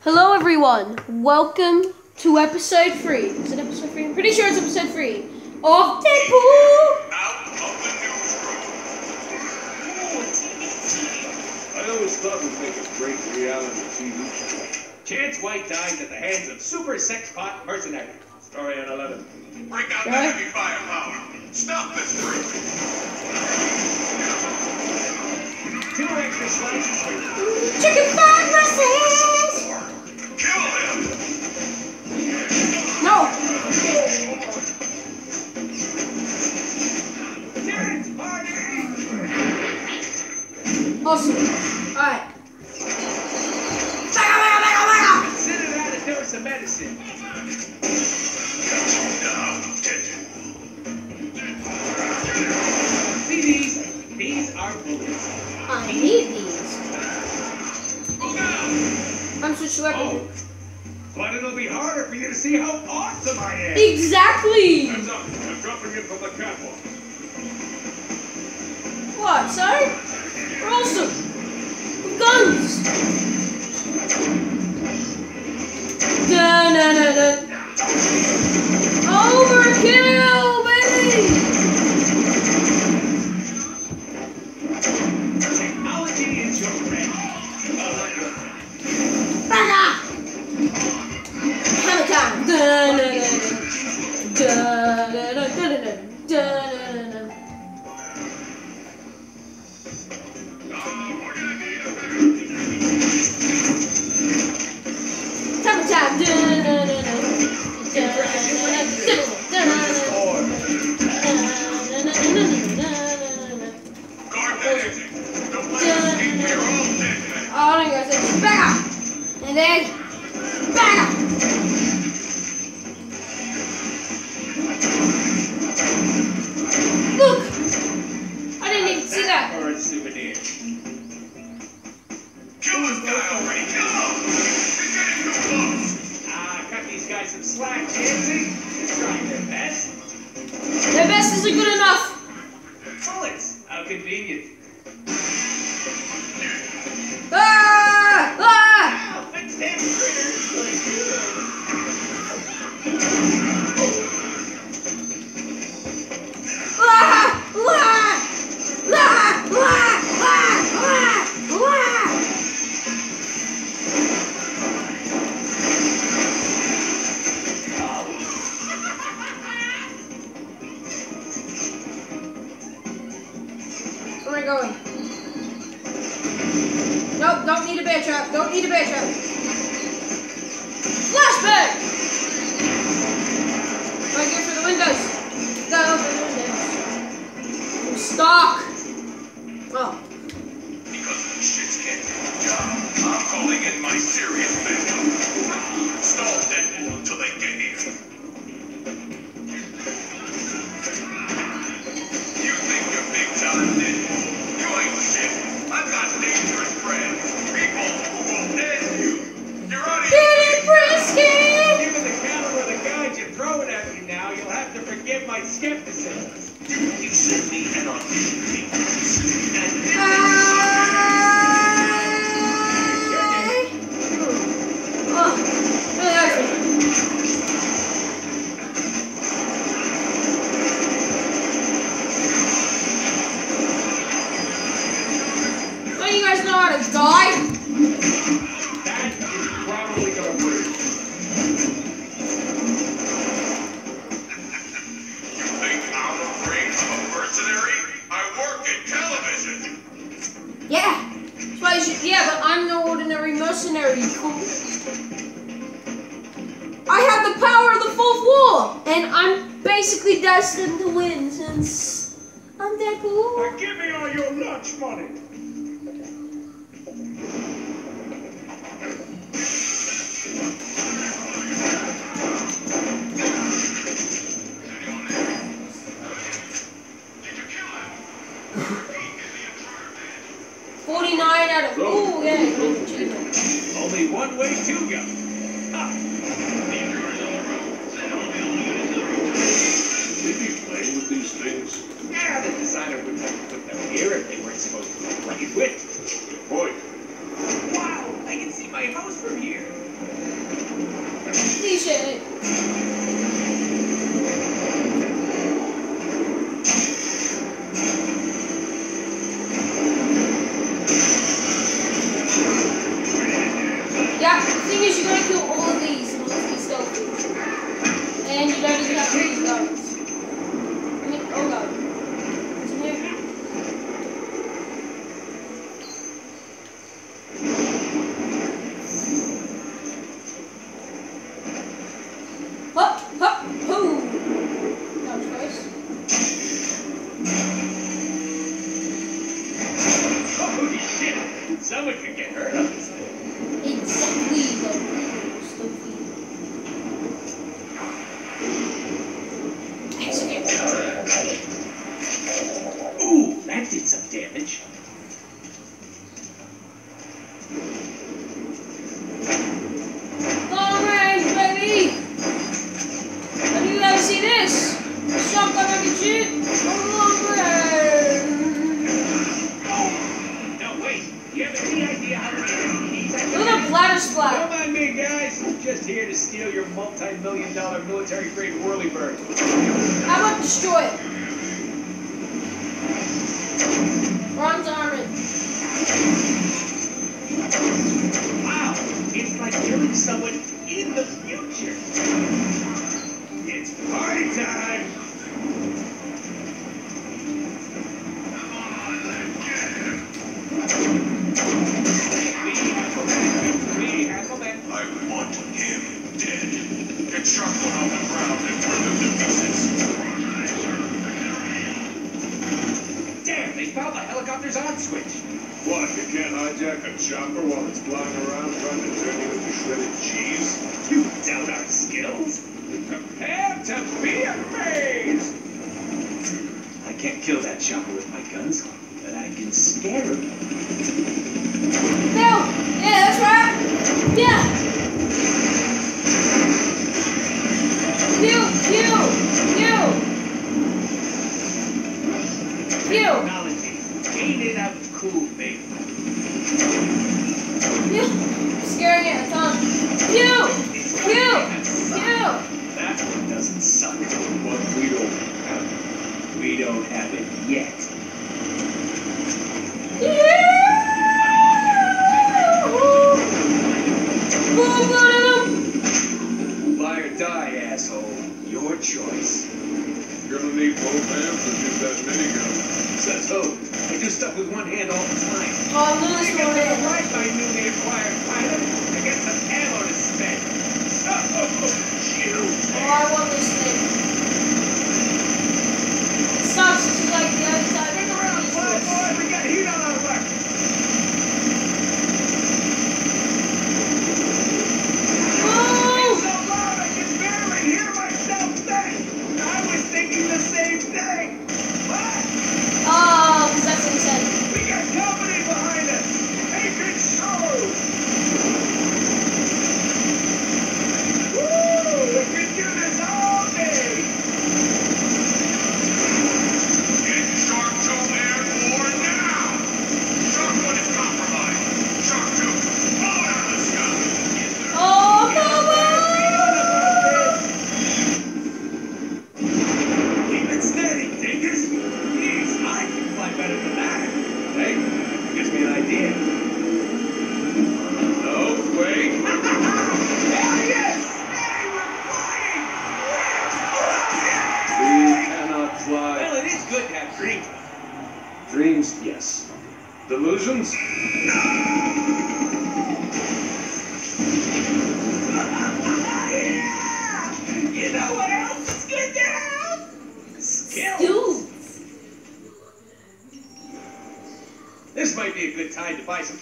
Hello everyone, welcome to episode 3. Is it episode 3? I'm pretty sure it's episode 3 of Deadpool! Out of the newsroom. I always thought we'd make a great reality TV show. Chance White dies at the hands of super sex pot mercenary. Story on 11. Break out the heavy firepower. Stop this freak. 2 extra slices. Chicken fried versus! Kill him. No! Chance party! Awesome. Alright. Consider that a dose of medicine. Now, Deadpool. See these? These are bullets. I need these. I'm switched weapon. Oh, but it'll be harder for you to see how awesome I am. Exactly! Heads up. I'm dropping in from the catwalk. What, sorry? We're awesome! With guns! Dun-dun-dun-dun. Overkill, baby! Technology is your friend. Baga! Hammer time! Dun-dun-dun-dun. Dun-dun-dun-dun-dun. Dun-dun-dun-dun. Hammer time! Dun-dun-dun-dun. Guard that exit. Don't let us escape. We're all dead men. Oh, there goes it. Baga! And then, baga! Look! I didn't even see that. Or a souvenir. Kill this guy already. Kill him. He's getting too close. Cut these guys some slack, Chansey. They're trying their best. Their best isn't good enough. Bullets. How convenient. Ah! Ah! Ow, fix them critters. Ah! Ah! Ah! Ah! Ah! Ah! Where am I going? Nope, don't need a bear trap. Don't need a bear trap. Flashback! Right here for the windows. Go for the windows. Stock! Oh. Because the shits can't do the job, I'm calling in my serious backup. Stall Deadpool until they get here. You think you're big time, Deadpool? You ain't shit. I've got dangerous friends. People who will end you. You're out of Get your it, Brisky! Given the caliber of the guys you're throwing at me now, you'll have to forgive my skepticism. Didn't you send me an audition tape? And didn't Oh, really hurts me. Don't you guys know how to die? That is probably gonna work. You think I'm afraid of a mercenary? I work in television. Yeah. That's why you should, yeah, but I'm no ordinary mercenary, you fool. I have the power of the fourth wall, and I'm basically destined to win since I'm Deadpool. Now give me all your lunch money. Did you kill him? 49 out of, ooh, yeah, good achievement. Only one way to go. Ha! Did you play with these things? Yeah, the designer wouldn't have put them here if they weren't supposed to be played with. Good point. Wow, I can see my house from here. is you gotta kill all of these in order to be stealthy. And you don't even have to use guns. I mean, oh god. What's in here? Hop, hop, hoo! That was close. Holy shit! Someone could get hurt on this thing. Exactly, Stuffy. Ooh, that did some damage. Long range, baby! Have you ever seen this? A shotgun I can shoot on long range. No, wait. You have any idea how many these I Look at that bladder Don't splat. mind me, guys. I'm just here to steal your multi-million-dollar military-grade whirlybird. How about destroy it? Bronze armor. Wow, it's like killing someone in the future. It's party time. Come on, let's get him. Me, Aquaman. I want him dead. Get Sharkwood off the ground and turn them to pieces. Damn, they found the helicopter's on switch. What, you can't hijack a chopper while it's flying around trying to turn you into shredded cheese? You doubt our skills? Prepare to be amazed! I can't kill that chopper with my guns, but I can scare him. No! Yeah, that's right! Yeah! Pew! Pew! Pew! Pew! Technology. Ain't it a cool thing? Pew! I'm scaring it a ton. Pew! Pew! Pew! That one doesn't suck. But we don't have it. We don't have it yet. Fly or die, asshole. Your choice. You're gonna need both hands to shoot that minigun. Says who? I do stuff with one hand all the time. Oh, Lewis Think it's won't gonna in. ride my newly acquired pilot to get some ammo to spend. Oh, I want this thing. It sucks, this is like the other side. Stick around, fly boy. We got heat on our left. Oh! It's so loud I can barely hear myself think. I was thinking the same thing. What? Oh, because that's what he said. We got company behind us. Make it show. Woo! We can do this all day. Get Shark 2 airborne now! Shark 1 is compromised. Shark 2, blow it out of the sky! Oh, come Keep it steady, Dingus. Jeez, I can fly better than that. Hey, gives me an idea. No, wait. Hell yes! Hey, we're flying! We cannot fly. Well, it is good to have dreams. Dreams, yes. Delusions? Yeah! You know what else is good to have? Skills. Dude. This might be a good time to buy some.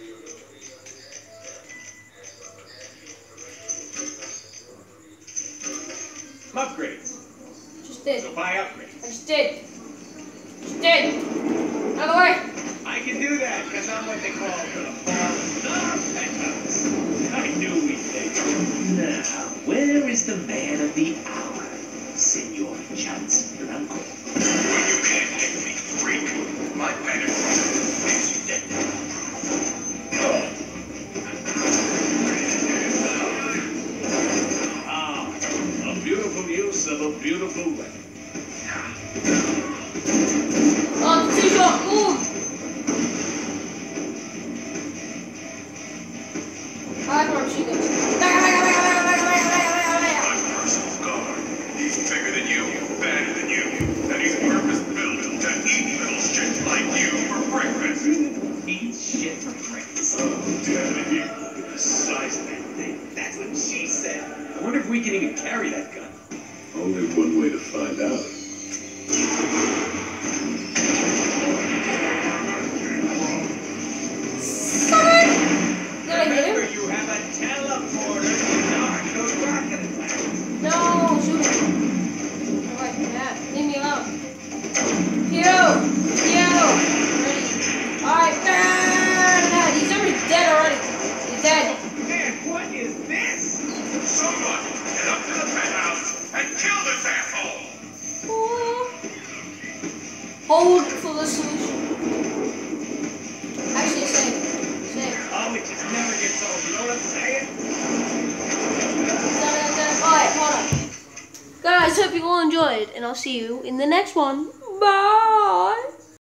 Upgrades. Just did. So buy upgrades. I just did. Just did. Out of the way. I can do that because I'm what they call the penthouse. I knew we'd make it. Now, where is the man of the hour? Senor Chance Blanco. Well, you can't hit me, freak. My panic makes you dead. Ah, a beautiful use of a beautiful weapon. Oh, it's too short. Ooh. I like my machine guns. can even carry that gun. Only one way to find out. Did I hit him? You have a teleporter to Narco rocket attack. No, shoot him. Alright, Matt, leave me alone. Pew! Pew! Ready. Alright, Matt, he's already dead already. He's dead. Man, what is this? Someone get up to the penthouse and kill this asshole! Hold for the solution. Actually, save. Oh, it just never gets old. You know what I'm saying? Alright, hold on. Guys, hope you all enjoyed, and I'll see you in the next one. Bye!